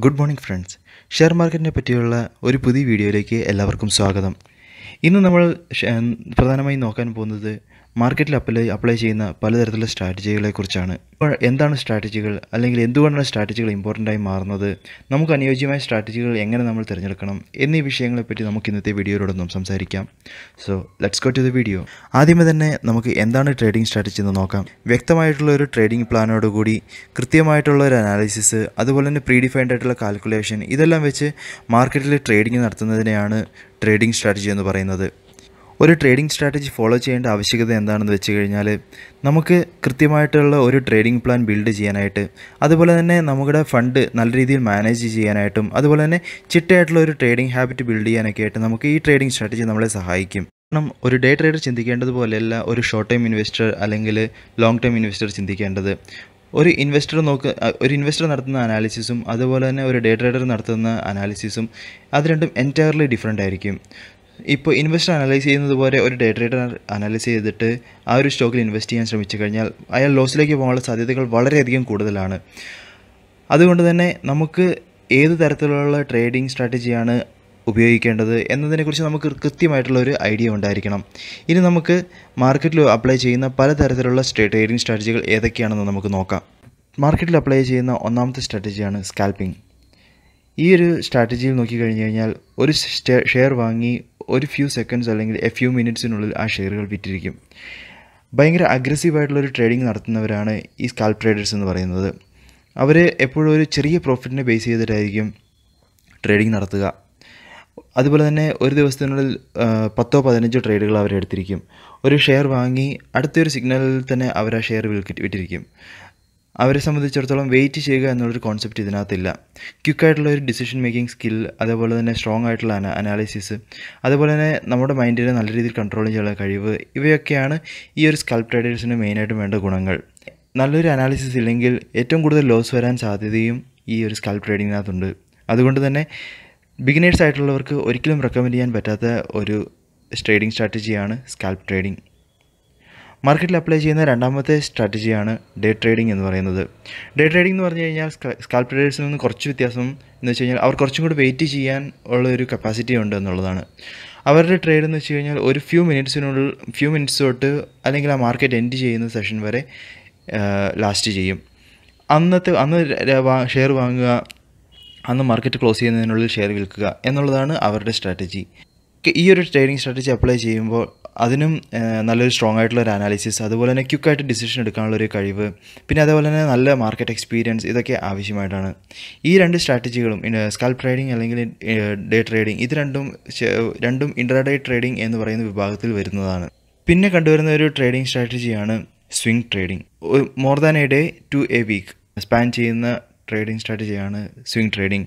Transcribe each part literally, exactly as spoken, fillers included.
Good morning friends. Share market പറ്റിയുള്ള ഒരു പുതിയ വീഡിയോയിലേക്ക് എല്ലാവർക്കും സ്വാഗതം. ഇന്ന് നമ്മൾ പ്രധാനമായി നോക്കാൻ പോകുന്നത് മാർക്കറ്റിൽ അപ്ലൈ അപ്ലൈ ചെയ്യുന്ന പലതരത്തിലുള്ള സ്ട്രാറ്റജികളെക്കുറിച്ചാണ്. അപ്പോൾ എന്താണ് സ്ട്രാറ്റജികൾ, അല്ലെങ്കിൽ എന്തുകൊണ്ടാണ് സ്ട്രാറ്റജികൾ ഇമ്പോർട്ടൻ്റ് ആയി മാറുന്നത്, നമുക്ക് അനുയോജ്യമായ സ്ട്രാറ്റജികൾ എങ്ങനെ നമ്മൾ തിരഞ്ഞെടുക്കണം എന്നീ വിഷയങ്ങളെപ്പറ്റി നമുക്ക് ഇന്നത്തെ വീഡിയോയിലൂടെ സംസാരിക്കാം. So let's go to the video. ആദ്യമേ തന്നെ നമുക്ക് എന്താണ് ട്രേഡിംഗ് സ്ട്രാറ്റജി എന്ന് നോക്കാം. വ്യക്തമായിട്ടുള്ള ഒരു ട്രേഡിംഗ് പ്ലാനോടുകൂടി കൃത്യമായിട്ടുള്ള ഒരു അനാലിസിസ്, അതുപോലെ തന്നെ പ്രീ ഡിഫൈൻഡ് ആയിട്ടുള്ള കാൽക്കുലേഷൻ, ഇതെല്ലാം വെച്ച് മാർക്കറ്റിൽ ട്രേഡിംഗ് നടത്തുന്നതിനെയാണ് ട്രേഡിംഗ് സ്ട്രാറ്റജി എന്ന് പറയുന്നത്. ഒരു ട്രേഡിംഗ് സ്ട്രാറ്റജി ഫോളോ ചെയ്യേണ്ട ആവശ്യകത എന്താണെന്ന് വെച്ച് കഴിഞ്ഞാൽ, നമുക്ക് കൃത്യമായിട്ടുള്ള ഒരു ട്രേഡിംഗ് പ്ലാൻ ബിൽഡ് ചെയ്യാനായിട്ട്, അതുപോലെ തന്നെ നമ്മുടെ ഫണ്ട് നല്ല രീതിയിൽ മാനേജ് ചെയ്യാനായിട്ടും, അതുപോലെ തന്നെ ചിട്ടയായിട്ടുള്ള ഒരു ട്രേഡിംഗ് ഹാബിറ്റ് ബിൽഡ് ചെയ്യാനൊക്കെ ആയിട്ട് നമുക്ക് ഈ ട്രേഡിംഗ് സ്ട്രാറ്റജി നമ്മളെ സഹായിക്കും. കാരണം ഒരു ഡേ ട്രേഡർ ചിന്തിക്കേണ്ടതുപോലെയല്ല ഒരു ഷോർട്ട് ടൈം ഇൻവെസ്റ്റർ അല്ലെങ്കിൽ ലോങ് ടൈം ഇൻവെസ്റ്റർ ചിന്തിക്കേണ്ടത്. ഒരു ഇൻവെസ്റ്റർ നോക്ക് ഒരു ഇൻവെസ്റ്റർ നടത്തുന്ന അനാലിസിസും അതുപോലെ തന്നെ ഒരു ഡേ ട്രേഡർ നടത്തുന്ന അനാലിസിസും അത് രണ്ടും എൻറ്റയർലി ഡിഫറെൻ്റ് ആയിരിക്കും. ഇപ്പോൾ ഇൻവെസ്റ്റർ അനലൈസ് ചെയ്യുന്നത് പോലെ ഒരു ഡേ ട്രേഡർ അനലൈസ് ചെയ്തിട്ട് ആ ഒരു സ്റ്റോക്കിൽ ഇൻവെസ്റ്റ് ചെയ്യാൻ ശ്രമിച്ചു കഴിഞ്ഞാൽ അയാൾ ലോസിലേക്ക് പോകാനുള്ള സാധ്യതകൾ വളരെയധികം കൂടുതലാണ്. അതുകൊണ്ട് തന്നെ നമുക്ക് ഏത് തരത്തിലുള്ള ട്രേഡിംഗ് സ്ട്രാറ്റജിയാണ് ഉപയോഗിക്കേണ്ടത് എന്നതിനെക്കുറിച്ച് നമുക്ക് കൃത്യമായിട്ടുള്ള ഒരു ഐഡിയ ഉണ്ടായിരിക്കണം. ഇനി നമുക്ക് മാർക്കറ്റിൽ അപ്ലൈ ചെയ്യുന്ന പലതരത്തിലുള്ള ട്രേഡിംഗ് സ്ട്രാറ്റജികൾ ഏതൊക്കെയാണെന്ന് നമുക്ക് നോക്കാം. മാർക്കറ്റിൽ അപ്ലൈ ചെയ്യുന്ന ഒന്നാമത്തെ സ്ട്രാറ്റജിയാണ് സ്കാൽപ്പിംഗ്. ഈ ഒരു സ്ട്രാറ്റജിയിൽ നോക്കിക്കഴിഞ്ഞ് കഴിഞ്ഞാൽ ഒരു ഷെയർ വാങ്ങി ഒരു ഫ്യൂ സെക്കൻഡ്സ് അല്ലെങ്കിൽ എ ഫ്യൂ മിനിറ്റ്സിനുള്ളിൽ ആ ഷെയറുകൾ വിറ്റിരിക്കും. ഭയങ്കര അഗ്രസീവായിട്ടുള്ളൊരു ട്രേഡിംഗ് നടത്തുന്നവരാണ് ഈ സ്കാൽപ്പ് ട്രേഡേഴ്സ് എന്ന് പറയുന്നത്. അവർ എപ്പോഴും ഒരു ചെറിയ പ്രോഫിറ്റിനെ ബേസ് ചെയ്തിട്ടായിരിക്കും ട്രേഡിംഗ് നടത്തുക. അതുപോലെ തന്നെ ഒരു ദിവസത്തിനുള്ളിൽ പത്തോ പതിനഞ്ചോ ട്രേഡുകൾ അവരെടുത്തിരിക്കും. ഒരു ഷെയർ വാങ്ങി അടുത്തൊരു സിഗ്നലിൽ തന്നെ അവർ ആ ഷെയർ വിറ്റിരിക്കും. അവരെ സംബന്ധിച്ചിടത്തോളം വെയിറ്റ് ചെയ്യുക എന്നുള്ളൊരു കോൺസെപ്റ്റ് ഇതിനകത്തില്ല. ക്വിക്കായിട്ടുള്ള ഒരു ഡിസിഷൻ മേക്കിംഗ് സ്കിൽ, അതേപോലെ തന്നെ സ്ട്രോങ് ആയിട്ടുള്ള അന അനാലിസിസ് അതുപോലെ തന്നെ നമ്മുടെ മൈൻഡിനെ നല്ല രീതിയിൽ കൺട്രോൾ ചെയ്യാനുള്ള കഴിവ്, ഇവയൊക്കെയാണ് ഈ ഒരു സ്കാൽപ്പ് ട്രേഡേഴ്സിന് മെയിനായിട്ടും വേണ്ട ഗുണങ്ങൾ. നല്ലൊരു അനാലിസിസ് ഇല്ലെങ്കിൽ ഏറ്റവും കൂടുതൽ ലോസ് വരാൻ സാധ്യതയും ഈ ഒരു സ്കാൽപ്പ് ട്രേഡിങ്ങിനകത്തുണ്ട്. അതുകൊണ്ട് തന്നെ ബിഗിനേഴ്സ് ആയിട്ടുള്ളവർക്ക് ഒരിക്കലും റെക്കമെൻഡ് ചെയ്യാൻ പറ്റാത്ത ഒരു ട്രേഡിംഗ് സ്ട്രാറ്റജിയാണ് സ്കാൽപ്പ് ട്രേഡിംഗ്. മാർക്കറ്റിൽ അപ്ലൈ ചെയ്യുന്ന രണ്ടാമത്തെ സ്ട്രാറ്റജിയാണ് ഡേ ട്രേഡിംഗ് എന്ന് പറയുന്നത്. ഡേ ട്രേഡിംഗ് എന്ന് പറഞ്ഞു കഴിഞ്ഞാൽ സ്കാൽപ്പ് ട്രേഡേഴ്സിൽ നിന്ന് കുറച്ച് വ്യത്യാസം എന്ന് വെച്ച് കഴിഞ്ഞാൽ അവർ കുറച്ചും കൂടി വെയിറ്റ് ചെയ്യാൻ ഉള്ള ഒരു കപ്പാസിറ്റി ഉണ്ട് എന്നുള്ളതാണ്. അവരുടെ ട്രേഡ് എന്ന് വെച്ച് കഴിഞ്ഞാൽ ഒരു ഫ്യൂ മിനിറ്റ്സിനുള്ളിൽ ഫ്യൂ മിനിറ്റ്സ് തൊട്ട് അല്ലെങ്കിൽ ആ മാർക്കറ്റ് എൻഡ് ചെയ്യുന്ന സെഷൻ വരെ ലാസ്റ്റ് ചെയ്യും. അന്നത്തെ അന്ന് ഷെയർ വാങ്ങുക, അന്ന് മാർക്കറ്റ് ക്ലോസ് ചെയ്യുന്നതിനുള്ളിൽ ഷെയർ വിൽക്കുക എന്നുള്ളതാണ് അവരുടെ സ്ട്രാറ്റജി. ഈ ഒരു ട്രേഡിംഗ് സ്ട്രാറ്റജി അപ്ലൈ ചെയ്യുമ്പോൾ അതിനും നല്ലൊരു സ്ട്രോങ് ആയിട്ടുള്ള ഒരു അനാലിസിസ്, അതുപോലെ തന്നെ ക്വിക്കായിട്ട് ഡിസിഷൻ എടുക്കാനുള്ളൊരു കഴിവ്, പിന്നെ അതേപോലെ തന്നെ നല്ല മാർക്കറ്റ് എക്സ്പീരിയൻസ്, ഇതൊക്കെ ആവശ്യമായിട്ടാണ്. ഈ രണ്ട് സ്ട്രാറ്റജികളും സ്കാൽപ്പ് ട്രേഡിംഗ് അല്ലെങ്കിൽ ഡേ ട്രേഡിംഗ്, ഇത് രണ്ടും രണ്ടും ഇൻട്രാഡേ ട്രേഡിംഗ് എന്ന് പറയുന്ന വിഭാഗത്തിൽ വരുന്നതാണ്. പിന്നെ കണ്ടുവരുന്ന ഒരു ട്രേഡിംഗ് സ്ട്രാറ്റജിയാണ് swing trading. More than a day to a week span ചെയ്യുന്ന ട്രേഡിംഗ് സ്ട്രാറ്റജിയാണ് സ്വിംഗ് ട്രേഡിംഗ്.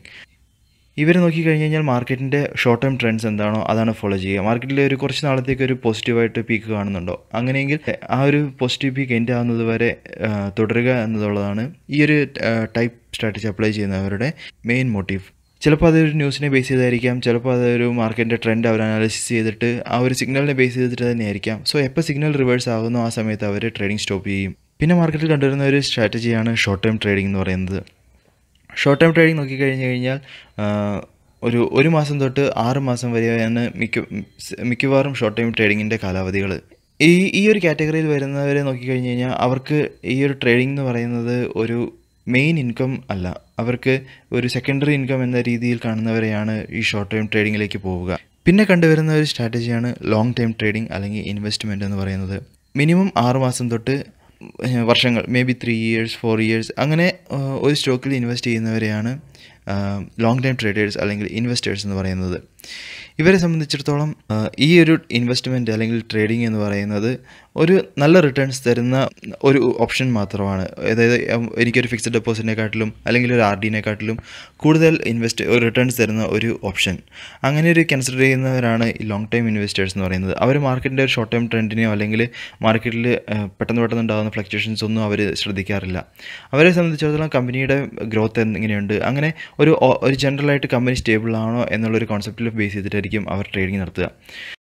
ഇവർ നോക്കിക്കഴിഞ്ഞ് കഴിഞ്ഞാൽ മാർക്കറ്റിൻ്റെ ഷോർട്ട് ടൈം ട്രെൻഡ്സ് എന്താണോ അതാണ് ഫോളോ ചെയ്യുക. മാർക്കറ്റിൽ ഒരു കുറച്ച് നാളത്തേക്ക് ഒരു പോസിറ്റീവായിട്ട് പീക്ക് കാണുന്നുണ്ടോ, അങ്ങനെയെങ്കിൽ ആ ഒരു പോസിറ്റീവ് പീക്ക് എൻഡ് ആവുന്നത് വരെ തുടരുക എന്നുള്ളതാണ് ഈ ഒരു ടൈപ്പ് സ്ട്രാറ്റജി അപ്ലൈ ചെയ്യുന്നവരുടെ മെയിൻ മോട്ടീവ്. ചിലപ്പോൾ അതൊരു ന്യൂസിനെ ബേസ് ചെയ്തായിരിക്കാം, ചിലപ്പോൾ അതൊരു മാർക്കറ്റിൻ്റെ ട്രെൻഡ് അവർ അനാലിസിസ് ചെയ്തിട്ട് ആ ഒരു സിഗ്നലിനെ ബേസ് ചെയ്തിട്ട് തന്നെയായിരിക്കാം. സോ എപ്പോൾ സിഗ്നൽ റിവേഴ്സ് ആകുന്നു ആ സമയത്ത് അവർ ട്രേഡിംഗ് സ്റ്റോപ്പ് ചെയ്യും. പിന്നെ മാർക്കറ്റിൽ കണ്ടുവരുന്ന ഒരു സ്ട്രാറ്റജിയാണ് ഷോർട്ട് ടൈം ട്രേഡിംഗ് എന്ന് പറയുന്നത്. ഷോർട്ട് ടൈം ട്രേഡിംഗ് നോക്കിക്കഴിഞ്ഞ് കഴിഞ്ഞാൽ ഒരു ഒരു മാസം തൊട്ട് ആറ് മാസം വരെയാണ് മിക്ക മിക്കവാറും ഷോർട്ട് ടൈം ട്രേഡിങ്ങിൻ്റെ കാലാവധികൾ. ഈ ഈ ഒരു കാറ്റഗറിയിൽ വരുന്നവരെ നോക്കിക്കഴിഞ്ഞ് കഴിഞ്ഞാൽ അവർക്ക് ഈ ഒരു ട്രേഡിംഗ് എന്ന് പറയുന്നത് ഒരു മെയിൻ ഇൻകം അല്ല, അവർക്ക് ഒരു സെക്കൻഡറി ഇൻകം എന്ന രീതിയിൽ കാണുന്നവരെയാണ് ഈ ഷോർട്ട് ടൈം ട്രേഡിങ്ങിലേക്ക് പോവുക. പിന്നെ കണ്ടുവരുന്ന ഒരു സ്ട്രാറ്റജിയാണ് ലോങ് ടൈം ട്രേഡിംഗ് അല്ലെങ്കിൽ ഇൻവെസ്റ്റ്മെൻറ്റ് എന്ന് പറയുന്നത്. മിനിമം ആറ് മാസം തൊട്ട് വർഷങ്ങൾ, maybe three years four years അങ്ങനെ ഒരു സ്റ്റോക്കിൽ ഇൻവെസ്റ്റ് ചെയ്യുന്നവരെയാണ് ലോങ് ടൈം ട്രേഡേഴ്സ് അല്ലെങ്കിൽ ഇൻവെസ്റ്റേഴ്സ് എന്ന് പറയുന്നത്. ഇവരെ സംബന്ധിച്ചിടത്തോളം ഈ ഒരു ഇൻവെസ്റ്റ്മെൻറ്റ് അല്ലെങ്കിൽ ട്രേഡിംഗ് എന്ന് പറയുന്നത് ഒരു നല്ല റിട്ടേൺസ് തരുന്ന ഒരു ഓപ്ഷൻ മാത്രമാണ്. അതായത് എനിക്കൊരു ഫിക്സഡ് ഡെപ്പോസിറ്റിനെക്കാട്ടിലും അല്ലെങ്കിൽ ഒരു ആർ ഡിനെക്കാട്ടിലും കൂടുതൽ ഇൻവെസ്റ്റ് റിട്ടേൺസ് തരുന്ന ഒരു ഓപ്ഷൻ, അങ്ങനെ ഒരു കൺസിഡർ ചെയ്യുന്നവരാണ് ഈ ലോങ് ടൈം ഇൻവെസ്റ്റേഴ്സ് എന്ന് പറയുന്നത്. അവർ മാർക്കറ്റിൻ്റെ ഒരു ഷോർട്ട് ടൈം ട്രെൻഡിനെയോ അല്ലെങ്കിൽ മാർക്കറ്റിൽ പെട്ടെന്ന് പെട്ടെന്ന് ഉണ്ടാകുന്ന ഫ്ലക്ച്വേഷൻസ് ഒന്നും അവർ ശ്രദ്ധിക്കാറില്ല. അവരെ സംബന്ധിച്ചിടത്തോളം കമ്പനിയുടെ ഗ്രോത്ത് എങ്ങനെയുണ്ട്, അങ്ങനെ ഒരു ഒരു ജനറലായിട്ട് കമ്പനി സ്റ്റേബിൾ ആണോ എന്നുള്ളൊരു കോൺസെപ്റ്റിൽ ബേസ് ചെയ്തിട്ടായിരിക്കും അവർ ട്രേഡിംഗ് നടത്തുക.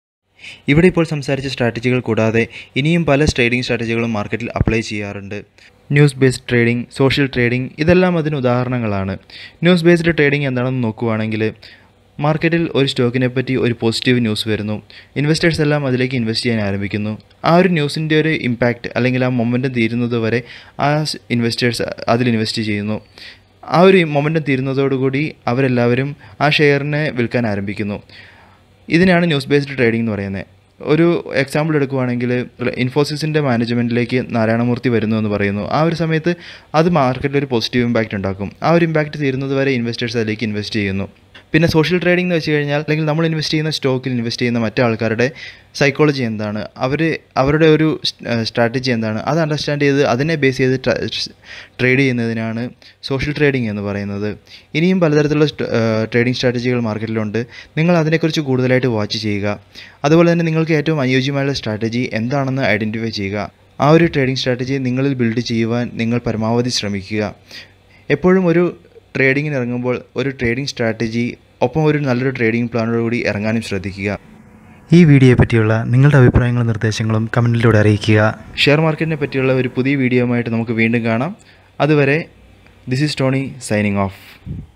ഇവിടെ ഇപ്പോൾ സംസാരിച്ച സ്ട്രാറ്റജികൾ കൂടാതെ ഇനിയും പല ട്രേഡിംഗ് സ്ട്രാറ്റജികളും മാർക്കറ്റിൽ അപ്ലൈ ചെയ്യാറുണ്ട്. News based trading, social trading ഇതെല്ലാം അതിന് ഉദാഹരണങ്ങളാണ്. ന്യൂസ് ബേസ്ഡ് ട്രേഡിംഗ് എന്താണെന്ന് നോക്കുകയാണെങ്കിൽ മാർക്കറ്റിൽ ഒരു സ്റ്റോക്കിനെ പറ്റി ഒരു പോസിറ്റീവ് ന്യൂസ് വരുന്നു, ഇൻവെസ്റ്റേഴ്സ് എല്ലാം അതിലേക്ക് ഇൻവെസ്റ്റ് ചെയ്യാൻ ആരംഭിക്കുന്നു. ആ ഒരു ന്യൂസിൻ്റെ ഒരു ഇമ്പാക്റ്റ് അല്ലെങ്കിൽ ആ മൊമെൻറ്റം തീരുന്നത് വരെ ആ ഇൻവെസ്റ്റേഴ്സ് അതിൽ ഇൻവെസ്റ്റ് ചെയ്യുന്നു. ആ ഒരു മൊമെൻറ്റം തീരുന്നതോടുകൂടി അവരെല്ലാവരും ആ ഷെയറിനെ വിൽക്കാൻ ആരംഭിക്കുന്നു. ഇതിനാണ് ന്യൂസ് ബേസ്ഡ് ട്രേഡിംഗ് എന്ന് പറയുന്നത്. ഒരു എക്സാമ്പിൾ എടുക്കുകയാണെങ്കിൽ ഇൻഫോസിസിൻ്റെ മാനേജ്മെൻറ്റിലേക്ക് നാരായണമൂർത്തി വരുന്നു എന്ന് പറയുന്നു. ആ ഒരു സമയത്ത് അത് മാർക്കറ്റിൽ ഒരു പോസിറ്റീവ് ഇമ്പാക്റ്റ് ഉണ്ടാക്കും. ആ ഒരു ഇമ്പാക്റ്റ് തീരുന്നത് വരെ ഇൻവെസ്റ്റേഴ്സ് അതിലേക്ക് ഇൻവെസ്റ്റ് ചെയ്യുന്നു. പിന്നെ സോഷ്യൽ ട്രേഡിംഗ് എന്ന് വെച്ച് കഴിഞ്ഞാൽ അല്ലെങ്കിൽ നമ്മൾ ഇൻവെസ്റ്റ് ചെയ്യുന്ന സ്റ്റോക്കിൽ ഇൻവെസ്റ്റ് ചെയ്യുന്ന മറ്റു ആൾക്കാരുടെ സൈക്കോളജി എന്താണ്, അവർ അവരുടെ ഒരു സ്ട്രാറ്റജി എന്താണ്, അത് അണ്ടർസ്റ്റാൻഡ് ചെയ്ത് അതിനെ ബേസ് ചെയ്ത് ട്രേഡ് ചെയ്യുന്നതിനാണ് സോഷ്യൽ ട്രേഡിംഗ് എന്ന് പറയുന്നത്. ഇനിയും പലതരത്തിലുള്ള ട്രേഡിംഗ് സ്ട്രാറ്റജികൾ മാർക്കറ്റിലുണ്ട്. നിങ്ങൾ അതിനെക്കുറിച്ച് കൂടുതലായിട്ട് വാച്ച് ചെയ്യുക. അതുപോലെ തന്നെ നിങ്ങൾക്ക് ഏറ്റവും അനുയോജ്യമായുള്ള സ്ട്രാറ്റജി എന്താണെന്ന് ഐഡൻറ്റിഫൈ ചെയ്യുക. ആ ഒരു ട്രേഡിംഗ് സ്ട്രാറ്റജി നിങ്ങളിൽ ബിൽഡ് ചെയ്യുവാൻ നിങ്ങൾ പരമാവധി ശ്രമിക്കുക. എപ്പോഴും ഒരു ട്രേഡിങ്ങിന് ഇറങ്ങുമ്പോൾ ഒരു ട്രേഡിംഗ് സ്ട്രാറ്റജി ഒപ്പം ഒരു നല്ലൊരു ട്രേഡിംഗ് പ്ലാനോടുകൂടി ഇറങ്ങാനും ശ്രദ്ധിക്കുക. ഈ വീഡിയോയെ പറ്റിയുള്ള നിങ്ങളുടെ അഭിപ്രായങ്ങളും നിർദ്ദേശങ്ങളും കമൻറ്റിലൂടെ അറിയിക്കുക. ഷെയർ മാർക്കറ്റിനെ പറ്റിയുള്ള ഒരു പുതിയ വീഡിയോയുമായിട്ട് നമുക്ക് വീണ്ടും കാണാം. അതുവരെ this is Tony signing of.